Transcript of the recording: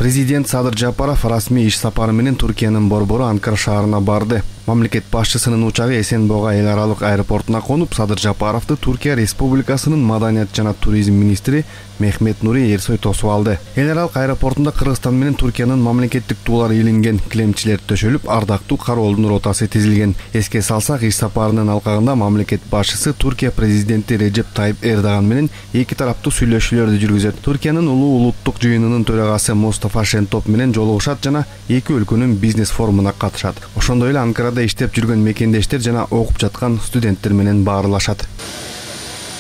Президент Садыр Жапаров расмий иш сапары менен Түркиянын борбору Анкара шаарына барды. Мамлекет башчысынын учагы Эсенбого эл аралык аэропортуна конуп, Садыр Жапаровду Түркия Республикасынын маданият жана туризм министри Мехмет Нури Эрсой тосуп алды. Эл аралык аэропортунда Кыргызстан менен Түркиянын мамлекеттик туулары илинген, килемчилер төшөлүп, ардактуу кароолдун ротасы тизилген. Эске салсак, иш сапарынын алкагында мамлекет башчысы Түркия президенти Режеп Тайып Эрдоган менен эки тараптуу сүйлөшүүлөрдү жүргүзөт. Түркиянын улуттук жыйынынын төрагасы Мустафа Шентоп менен жолугушат жана эки өлкөнүн бизнес форумуна катышат. Ошондой эле Анкарада иштеп жүргөн мекендештер жана окуп жаткан студенттер менен баарлашат.